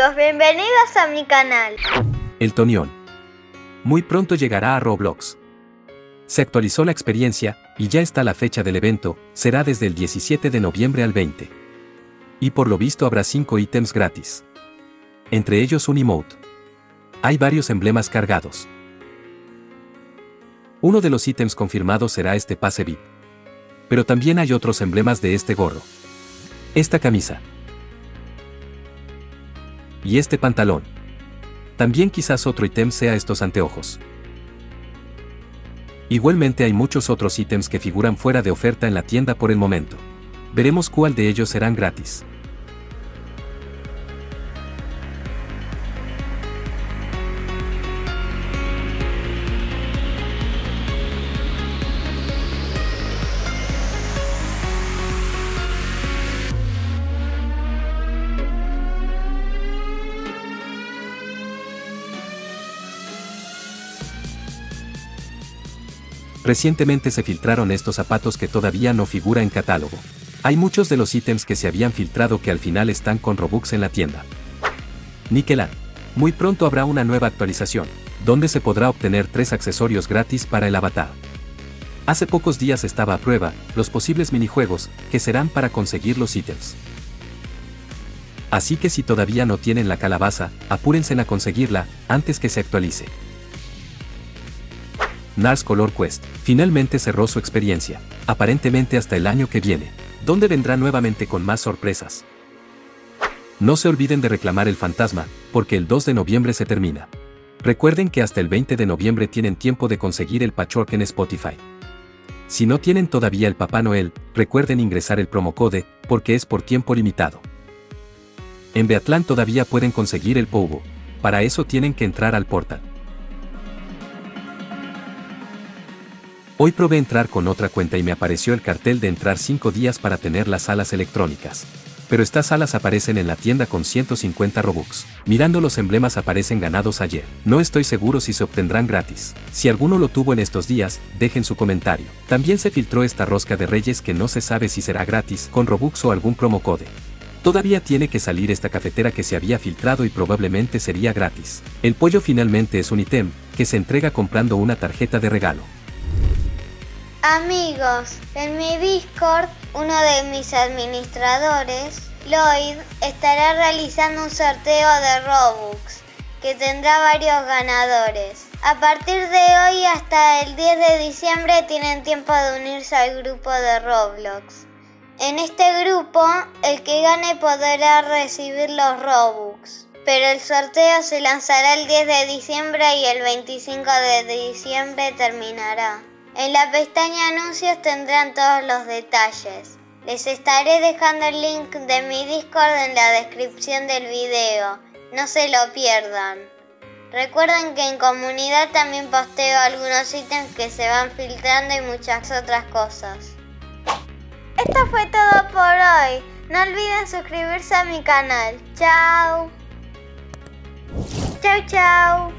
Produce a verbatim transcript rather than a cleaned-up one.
amigos, bienvenidos a mi canal. El Tonión. Muy pronto llegará a Roblox. Se actualizó la experiencia, y ya está la fecha del evento, será desde el diecisiete de noviembre al veinte. Y por lo visto habrá cinco ítems gratis. Entre ellos un emote. Hay varios emblemas cargados. Uno de los ítems confirmados será este pase V I P. Pero también hay otros emblemas de este gorro. Esta camisa. Y este pantalón. También quizás otro ítem sea estos anteojos. Igualmente hay muchos otros ítems que figuran fuera de oferta en la tienda por el momento. Veremos cuál de ellos serán gratis. Recientemente se filtraron estos zapatos que todavía no figura en catálogo. Hay muchos de los ítems que se habían filtrado que al final están con Robux en la tienda. Nickelan. Muy pronto habrá una nueva actualización, donde se podrá obtener tres accesorios gratis para el avatar. Hace pocos días estaba a prueba los posibles minijuegos que serán para conseguir los ítems. Así que si todavía no tienen la calabaza, apúrense a conseguirla antes que se actualice. NARS Color Quest. Finalmente cerró su experiencia, aparentemente hasta el año que viene, donde vendrá nuevamente con más sorpresas. No se olviden de reclamar el fantasma, porque el dos de noviembre se termina. Recuerden que hasta el veinte de noviembre tienen tiempo de conseguir el patchwork en Spotify. Si no tienen todavía el Papá Noel, recuerden ingresar el promocode, porque es por tiempo limitado. En Beatlán todavía pueden conseguir el Pogo. Para eso tienen que entrar al portal. Hoy probé entrar con otra cuenta y me apareció el cartel de entrar cinco días para tener las salas electrónicas. Pero estas salas aparecen en la tienda con ciento cincuenta Robux. Mirando los emblemas aparecen ganados ayer. No estoy seguro si se obtendrán gratis. Si alguno lo tuvo en estos días, dejen su comentario. También se filtró esta rosca de Reyes que no se sabe si será gratis, con Robux o algún promocode. Todavía tiene que salir esta cafetera que se había filtrado y probablemente sería gratis. El pollo finalmente es un ítem que se entrega comprando una tarjeta de regalo. Amigos, en mi Discord, uno de mis administradores, Lloyd, estará realizando un sorteo de Robux, que tendrá varios ganadores. A partir de hoy hasta el diez de diciembre tienen tiempo de unirse al grupo de Roblox. En este grupo, el que gane podrá recibir los Robux, pero el sorteo se lanzará el diez de diciembre y el veinticinco de diciembre terminará. En la pestaña anuncios tendrán todos los detalles. Les estaré dejando el link de mi Discord en la descripción del video. No se lo pierdan. Recuerden que en comunidad también posteo algunos ítems que se van filtrando y muchas otras cosas. Esto fue todo por hoy. No olviden suscribirse a mi canal. Chao. Chao, chao.